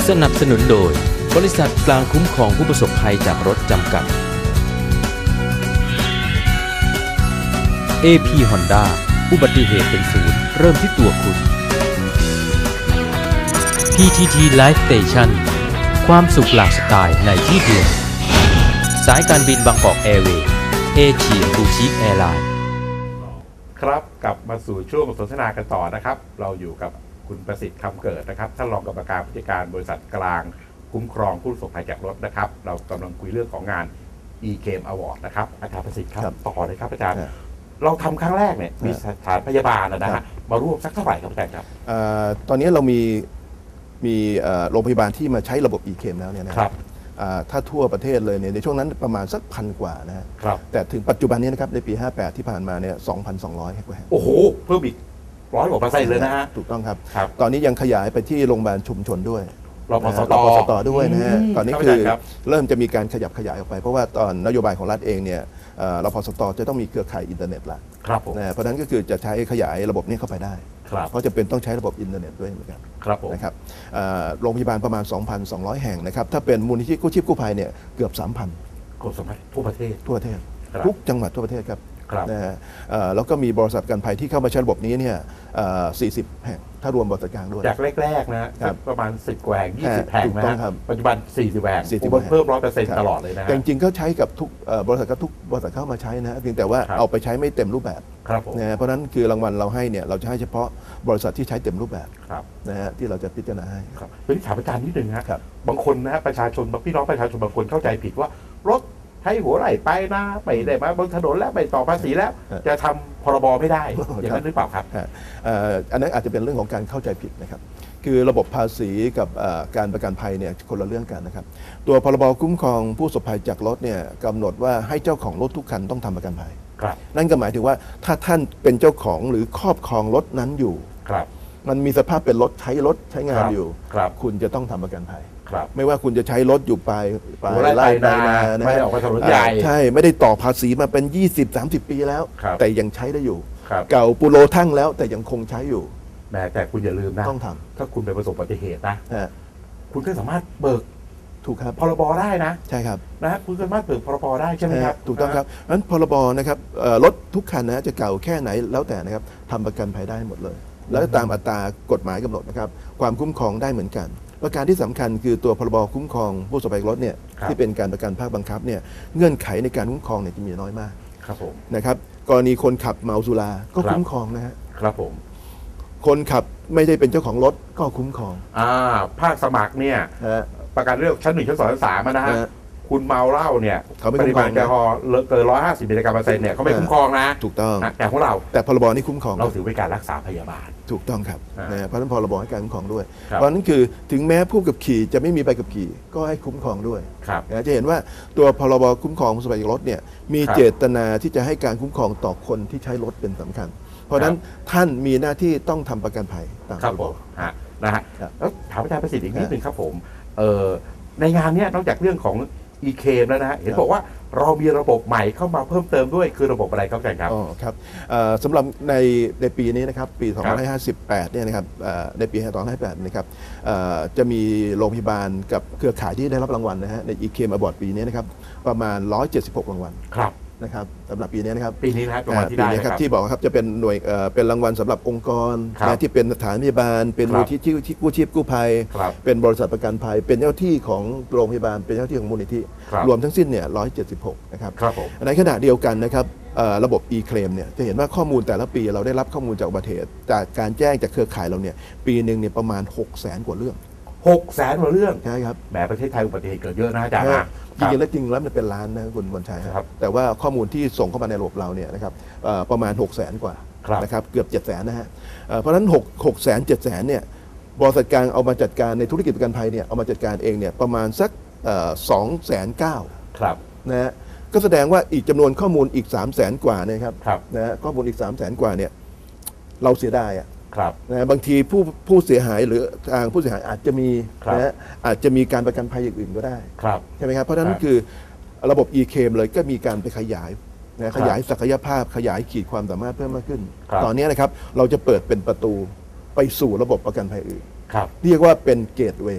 สนับสนุนโดยบริษัทกลางคุ้มครองผู้ประสบภัยจากรถจำกัด AP Honda อุบัติเหตุเป็นศูนย์เริ่มที่ตัวคุณ PTT Life Station ความสุขหลากสไตล์ในที่เดียวสายการบินบางกอกแอร์เวย์เอเชียบูชิคแอร์ไลน์ครับกลับมาสู่ช่วงสนทนากันต่อนะครับเราอยู่กับคุณประสิทธิ์คำเกิดนะครับท่านรองกรรมการผู้จัดการบริษัทกลางคุ้มครองผู้ประสบภัยจากรถนะครับเรากำลังคุยเรื่องของงาน e-Claim Award นะครับอาจารย์ประสิทธิ์ครับต่อเลยครับอาจารย์เราทำครั้งแรกเนี่ยมีสถานพยาบาลนะฮะมาร่วมสักเท่าไหร่ครับอาจารย์ครับตอนนี้เรามีโรงพยาบาลที่มาใช้ระบบ e-Claim แล้วเนี่ยนะครับถ้าทั่วประเทศเลยเนี่ยในช่วงนั้นประมาณสัก1,000 กว่านะครับแต่ถึงปัจจุบันนี้นะครับในปี 58 ที่ผ่านมาเนี่ย 2,200 กว่าโอ้โหเพิ่มอีก100%เลยนะฮะถูกต้องครับตอนนี้ยังขยายไปที่โรงพยาบาลชุมชนด้วยรพสตด้วยนะฮะตอนนี้คือเริ่มจะมีการขยับขยายออกไปเพราะว่าตอนนโยบายของรัฐเองเนี่ยรพสตจะต้องมีเครือข่ายอินเทอร์เน็ตละเพราะนั้นก็คือจะใช้ขยายระบบนี้เข้าไปได้เพราะจะเป็นต้องใช้ระบบอินเทอร์เน็ตด้วยเหมือนกันนะครับโรงพยาบาลประมาณ 2,200 แห่งนะครับถ้าเป็นมูลนิธิกู้ชีพกู้ภัยเนี่ยเกือบ 3,000 ทั่วประเทศทุกจังหวัดทั่วประเทศครับนะฮะแล้วก็มีบริษัทประกันภัยที่เข้ามาใช้ระบบนี้เนี่ย40 แห่งถ้ารวมบริษัทกลางด้วยจากแรกๆนะประมาณ10 แห่ง20 แห่งนะปัจจุบัน40 แห่งเพิ่ม 100% ตลอดเลยนะแต่จริงๆก็ใช้กับทุกบริษัททุกบริษัทเข้ามาใช้นะเพียงแต่ว่าเอาไปใช้ไม่เต็มรูปแบบนะเพราะนั้นคือรางวัลเราให้เนี่ยเราจะให้เฉพาะบริษัทที่ใช้เต็มรูปแบบนะฮะที่เราจะพิจารณาให้ครับเป็นถามอาจารย์นิดนึงครับบางคนนะประชาชนพี่น้องประชาชนบางคนเข้าใจผิดว่ารถใช้หัวไหล่ไปนะไปได้มาบนถนนแล้วไปต่อภาษีแล้วจะทำพรบไม่ได้อย่างนั้นหรือเปล่าครับอันนั้นอาจจะเป็นเรื่องของการเข้าใจผิดนะครับคือระบบภาษีกับการประกันภัยเนี่ยคนละเรื่องกันนะครับตัวพรบคุ้มครองผู้ประสบภัยจากรถเนี่ยกำหนดว่าให้เจ้าของรถทุกคันต้องทำประกันภัยนั่นก็หมายถึงว่าถ้าท่านเป็นเจ้าของหรือครอบครองรถนั้นอยู่มันมีสภาพเป็นรถใช้งานอยู่คุณจะต้องทำประกันภัยไม่ว่าคุณจะใช้รถอยู่ไปไล่นาไม่ได้ออกไปถนนใหญ่ใช่ไม่ได้ต่อภาษีมาเป็น 20-30 ปีแล้วแต่ยังใช้ได้อยู่เก่าปุโรทั่งแล้วแต่ยังคงใช้อยู่แต่คุณอย่าลืมนะต้องทำถ้าคุณไปประสบอุบัติเหตุนะคุณก็สามารถเบิกถูกครับพรบได้นะใช่ครับนะคุณสามารถเบิกพรบได้ใช่ไหมครับถูกต้องครับนั้นพรบนะครับรถทุกคันนะจะเก่าแค่ไหนแล้วแต่นะครับทำประกันภัยได้หมดเลยแล้วตามอัตรากฎหมายกำหนดนะครับความคุ้มครองได้เหมือนกันประการที่สำคัญคือตัวพรบคุ้มครองผู้ประสบภัยรถเนี่ยที่เป็นการประกันภาคบังคับเนี่ยเงื่อนไขในการคุ้มครองเนี่ยจะมีน้อยมากนะครับกรณีคนขับเมาสุราก็คุ้มครองนะฮะครับผมคนขับไม่ได้เป็นเจ้าของรถก็คุ้มครองภาคสมัครเนี่ยประกันเรื่องชั้น 1 ชั้น 2 ชั้น 3นะฮะคุณเมาเหล้าเนี่ยปริมาณแอลกอฮอล์เกิน150 มิลลิกรัมเปอร์เซ็นต์เนี่ยเขาไม่คุ้มครองนะถูกต้องแต่ของเราแต่พรบนี่คุ้มครองเราถือเป็นการรักษาพยาบาลถูกต้องครับเพราะนั้นพรบให้การคุ้มครองด้วยเพราะนั้นคือถึงแม้ผู้ขับขี่จะไม่มีใบขับขี่ก็ให้คุ้มครองด้วยจะเห็นว่าตัวพรบคุ้มครองผู้ประสบภัยรถเนี่ยมีเจตนาที่จะให้การคุ้มครองต่อคนที่ใช้รถเป็นสำคัญเพราะนั้นท่านมีหน้าที่ต้องทำประกันภัยตามพรบนะฮะแล้วถามอาจารย์ประสิทธิ์อีกนิดนึงครับผมในงานนี้นอกจากเรื่องของe-Claim แล้วนะฮะเห็นบอกว่าเรามีระบบใหม่เข้ามาเพิ่มเติมด้วยคือระบบอะไรครับอาจารย์ครับครับสำหรับในปีนี้นะครับปี2558เนี่ยนะครับในปี2558นะครับจะมีโรงพยาบาลกับเครือข่ายที่ได้รับรางวัลนะฮะใน e-Claim Award ปีนี้นะครับประมาณ176 รางวัลนะครับสำหรับปีนี้นะครับปีนี้นะครับรางวัลที่ได้ครับที่บอกครับจะเป็นหน่วยเป็นรางวัลสำหรับองค์กรที่เป็นสถานพยาบาลเป็นมูลที่กู้ชีพกู้ภัยเป็นบริษัทประกันภัยเป็นเจ้าที่ของโรงพยาบาลเป็นเจ้าที่ของมูลนิธิรวมทั้งสิ้นเนี่ย176นะครับในขณะเดียวกันนะครับระบบ e-Claim เนี่ยจะเห็นว่าข้อมูลแต่ละปีเราได้รับข้อมูลจากอุบัติเหตุจากการแจ้งจากเครือข่ายเราเนี่ยปีหนึ่งเนี่ยประมาณ 600,000 กว่าเรื่อง 600,000 กว่าเรื่องใช่ครับแหมประเทศไทยอุบัติเหตุเกิดเยอะนะอาจารย์จริงแล้วมันเป็นล้านนะคุณบรรชัยครับแต่ว่าข้อมูลที่ส่งเข้ามาในระบบเราเนี่ยนะครับประมาณ 600,000 กว่านะครับเกือบ 700,000 นะฮะเพราะฉะนั้น600,000 700,000เนี่ยบริษัทกลางเอามาจัดการในธุรกิจประกันภัยเนี่ยเอามาจัดการเองเนี่ยประมาณสัก290,000 ครับนะฮะก็แสดงว่าอีกจำนวนข้อมูลอีก 300,000 กว่านะครับนะฮะข้อมูลอีก 300,000 กว่าเนี่ยเราเสียดายนะบางทีผู้เสียหายหรือทางผู้เสียหายอาจจะมีนะอาจจะมีการประกันภัยอย่างอื่นก็ได้ใช่ไหมครับเพราะฉะนั้นคือระบบ e-Claim เลยก็มีการไปขยายนะขยายศักยภาพขยายขีดความสามารถเพิ่มมากขึ้นตอนนี้นะครับเราจะเปิดเป็นประตูไปสู่ระบบประกันภัยอื่นเรียกว่าเป็นเกตเวย์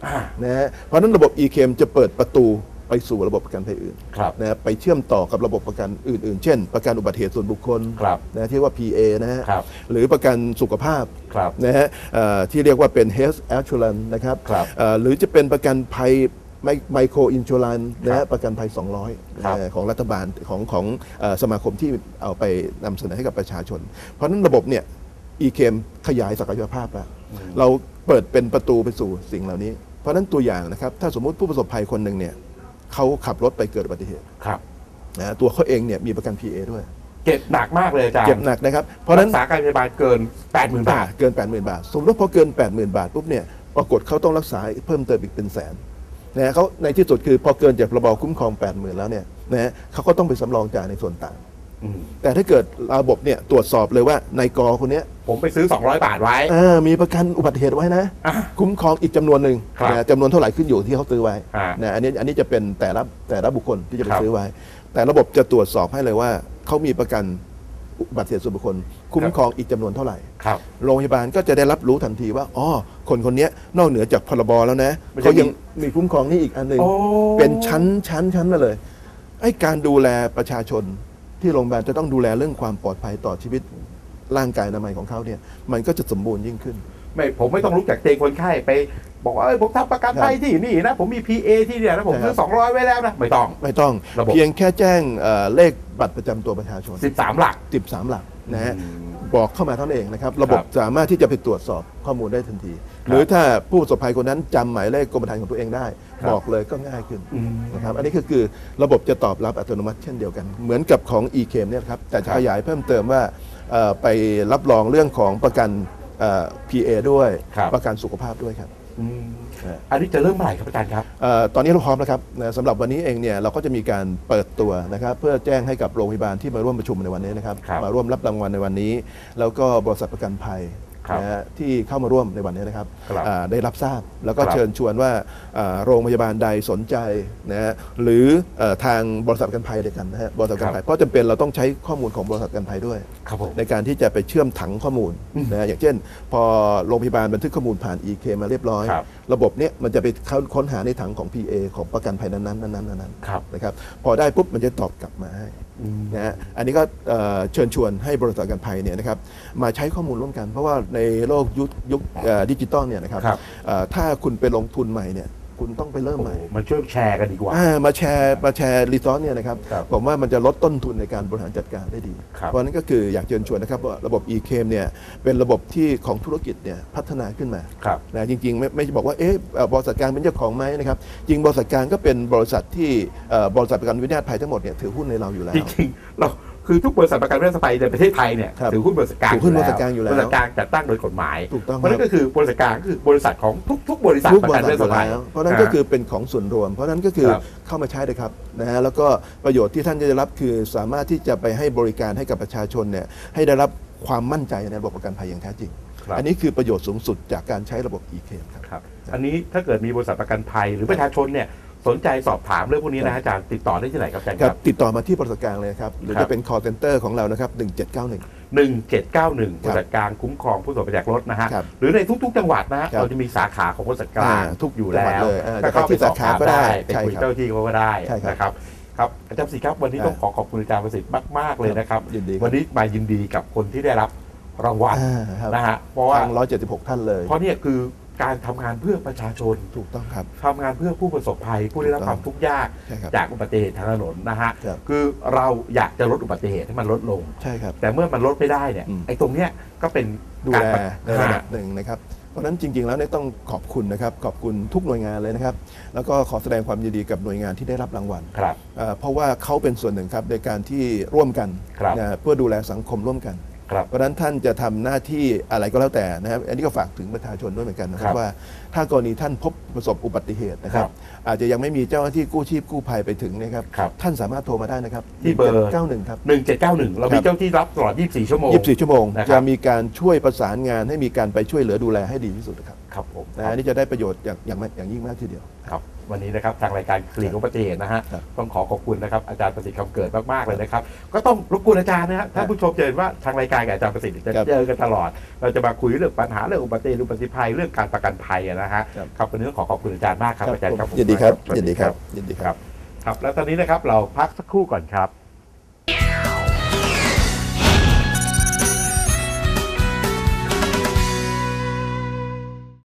นะฮะเพราะฉะนั้นระบบ e-claim จะเปิดประตูไปสู่ระบบประกันภัยอื่นนะไปเชื่อมต่อกับระบบประกันอื่นๆ เช่นประกันอุบัติเหตุส่วนบุคคลนะที่ว่า PA นะฮะหรือประกันสุขภาพนะฮะที่เรียกว่าเป็น Health Assurance นะครับหรือจะเป็นประกันภัยไมโครอินชัวรันนะฮะประกันภัย200ของรัฐบาลของสมาคมที่เอาไปนำเสนอให้กับประชาชนเพราะฉะนั้นระบบเนี่ย e-claim ขยายศักยภาพแล้วเราเปิดเป็นประตูไปสู่สิ่งเหล่านี้เพราะฉะนั้นตัวอย่างนะครับถ้าสมมุติผู้ประสบภัยคนหนึ่งเนี่ยเขาขับรถไปเกิดอุบัติเหตุนะตัวเขาเองเนี่ยมีประกัน PA ด้วยเจ็บหนักมากเลยอาจารย์เจ็บหนักนะครับเพราะนั้นรักษาการพยาบาลเกิน 80,000 บาทเกิน 80,000 บาทสมมติว่าพอเกิน 80,000 บาทปุ๊บเนี่ยปรากฏเขาต้องรักษาเพิ่มเติมอีกเป็นแสนนะเขาในที่สุดคือพอเกินจากพรบคุ้มครอง 80,000 แล้วเนี่ยนะเขาก็ต้องไปสำรองจ่ายในส่วนต่างแต่ถ้าเกิดระบบเนี่ยตรวจสอบเลยว่านายกคนนี้ผมไปซื้อ200 บาทไว้มีประกันอุบัติเหตุไว้นะคุ้มครองอีกจำนวนหนึ่งจำนวนเท่าไหร่ขึ้นอยู่ที่เขาซื้อไว้นะอันนี้จะเป็นแต่ละบุคคลที่จะไปซื้อไว้แต่ระบบจะตรวจสอบให้เลยว่าเขามีประกันอุบัติเหตุส่วนบุคคลคุ้มครองอีกจำนวนเท่าไหร่โรงพยาบาลก็จะได้รับรู้ทันทีว่าอ๋อคนนี้นอกเหนือจากพรบแล้วนะเขายังมีคุ้มครองนี่อีกอันหนึ่งเป็นชั้นมาเลยไอ้การดูแลประชาชนที่โรงพยาบาลจะต้องดูแลเรื่องความปลอดภัยต่อชีวิตร่างกายอนามัยของเขาเนี่ยมันก็จะสมบูรณ์ยิ่งขึ้นผมไม่ต้องลุกจากเตียงคนไข้ไปบอกว่าผมทำประกันภัยที่นี่นะผมมี PA ที่เนี่ยนะผมซื้อ200ไว้แล้วนะไม่ต้องเพียงแค่แจ้งเลขบัตรประจำตัวประชาชน 13 หลักนะฮะบอกเข้ามาเท่านั้นเองนะครับระบบสามารถที่จะไปตรวจสอบข้อมูลได้ทันทีหรือถ้าผู้ประสบภัยคนนั้นจำหมายเลขกรมธรรม์ของตัวเองได้บอกเลยก็ง่ายขึ้นนะครับอันนี้คือระบบจะตอบรับอัตโนมัติเช่นเดียวกันเหมือนกับของ e-claim เนี่ยครับแต่จะขยายเพิ่มเติมว่าไปรับรองเรื่องของประกันPA ด้วยประกันสุขภาพด้วยครับอันนี้จะเริ่มเมื่อไหร่ครับอาจารย์ครับตอนนี้เราพร้อมแล้วครับสำหรับวันนี้เองเนี่ยเราก็จะมีการเปิดตัวนะครับเพื่อแจ้งให้กับโรงพยาบาลที่มาร่วมประชุมในวันนี้นะครับมาร่วมรับรางวัลในวันนี้แล้วก็บริษัทประกันภัยที่เข้ามาร่วมในวันนี้นะครับได้รับทราบแล้วก็เชิญชวนว่าโรงพยาบาลใดสนใจนะฮะหรือทางบริษัทประกันภัยเดียวกันนะฮะบริษัทประกันภัยเพราะจำเป็นเราต้องใช้ข้อมูลของบริษัทประกันภัยด้วยในการที่จะไปเชื่อมถังข้อมูลนะอย่างเช่นพอโรงพยาบาลบันทึกข้อมูลผ่าน e-claim มาเรียบร้อยระบบนี้มันจะไปค้นหาในถังของ PA ของประกันภัยนั้นนะครับพอได้ปุ๊บมันจะตอบกลับมาให้นะฮะอันนี้ก็เชิญชวนให้บริษัทประกันภัยเนี่ยนะครับมาใช้ข้อมูลร่วมกันเพราะว่าในโลกยุคดิจิตอลเนี่ยนะครับถ้าคุณไปลงทุนใหม่เนี่ยคุณต้องไปเริ่มใหม่มาช่วยแชร์กันดีกว่ามาแชร์รีซอสเนี่ยนะครับผมว่ามันจะลดต้นทุนในการบริหารจัดการได้ดีเพราะนั้นก็คืออยากเชิญชวนนะครับว่าระบบ e-claim เนี่ยเป็นระบบที่ของธุรกิจเนี่ยพัฒนาขึ้นมานะจริงๆไม่บอกว่าบริษัทกลางเป็นเจ้าของไหมนะครับจริงบริษัทกลางก็เป็นบริษัทที่บริษัทประกันวินาศภัยทั้งหมดเนี่ยถือหุ้นในเราอยู่แล้วจริงๆเราคือทุกบริษัทประกันวินาศภัยในประเทศไทยเนี่ยถือหุ้นบริษัทกลางอยู่แล้วบริษัทกลางจัดตั้งโดยกฎหมายเพราะนั้นก็คือบริษัทกลางคือบริษัทของทุกบริษัทประกันวินาศภัยเพราะนั้นก็คือเป็นของส่วนรวมเพราะนั้นก็คือเข้ามาใช้เลยครับนะฮะแล้วก็ประโยชน์ที่ท่านจะได้รับคือสามารถที่จะไปให้บริการให้กับประชาชนเนี่ยให้ได้รับความมั่นใจในระบบประกันภัยอย่างแท้จริงอันนี้คือประโยชน์สูงสุดจากการใช้ระบบ e-claim ครับอันนี้ถ้าเกิดมีบริษัทประกันภัยหรือประชาชนเนี่ยสนใจสอบถามเรื่องพวกนี้นะอาจารย์ติดต่อได้ที่ไหนครับอาจารย์ครับติดต่อมาที่บริษัทกลางเลยครับหรือจะเป็น call center ของเรานะครับ1791 บริษัทกลางคุ้มครองผู้ประสบภัยจากรถนะฮะหรือในทุกๆจังหวัดนะเราจะมีสาขาของบริษัทกลางทุกอยู่แล้วถ้าเข้าไปสาขาก็ได้ไปคุยเจ้าที่เขาก็ได้นะครับครับอาจารย์สิครับวันนี้ต้องขอบคุณอาจารย์ประสิทธิ์มากๆเลยนะครับวันนี้มายินดีกับคนที่ได้รับรางวัลนะฮะเพราะว่า 176ท่านเลยเพราะเนี่ยคือการทำงานเพื่อประชาชนถูกต้องครับทำงานเพื่อผู้ประสบภัยผู้ได้รับความทุกข์ยากจากอุบัติเหตุทางถนนนะฮะคือเราอยากจะลดอุบัติเหตุให้มันลดลงใช่ครับแต่เมื่อมันลดไม่ได้เนี่ยไอ้ตรงเนี้ยก็เป็นดูแลในระดับหนึ่งนะครับเพราะฉะนั้นจริงๆแล้วเนี่ยต้องขอบคุณนะครับขอบคุณทุกหน่วยงานเลยนะครับแล้วก็ขอแสดงความยินดีกับหน่วยงานที่ได้รับรางวัลเพราะว่าเขาเป็นส่วนหนึ่งครับในการที่ร่วมกันเพื่อดูแลสังคมร่วมกันเพราะฉะนั้นท่านจะทำหน้าที่อะไรก็แล้วแต่นะครับอันนี้ก็ฝากถึงประชาชนด้วยเหมือนกันนะครับว่าถ้ากรณีท่านพบประสบอุบัติเหตุนะครับอาจจะยังไม่มีเจ้าหน้าที่กู้ชีพกู้ภัยไปถึงนะครับท่านสามารถโทรมาได้นะครับที่เบอร์ 91ครับ 1791เรามีเจ้าที่รับตลอด24ชั่วโมง 24ชั่วโมงจะมีการช่วยประสานงานให้มีการไปช่วยเหลือดูแลให้ดีที่สุดครับครับผมอันนี้จะได้ประโยชน์อย่างยิ่งมากทีเดียวครับวันนี้นะครับทางรายการคลีกอุบัติเหตุนะฮะครับต้องขอบคุณนะครับอาจารย์ประสิทธิ์คำเกิดมากๆเลยนะครับก็ต้องรบกวนอาจารย์นะฮะท่านผู้ชมจะเห็นว่าทางรายการกับอาจารย์ประสิทธิ์จะครับเจอกันตลอด เราจะมาคุยเรื่องปัญหาเรื่องอุบัติเหตุอุบัติภัยเรื่องการประกันภัยนะฮะครับครับวันนี้ต้องขอบคุณอาจารย์มากครับอาจารย์ครับยินดีครับสวัสยินดีครับยินดีครับครับแล้วตอนนี้นะครับเราพักสักครู่ก่อนครับ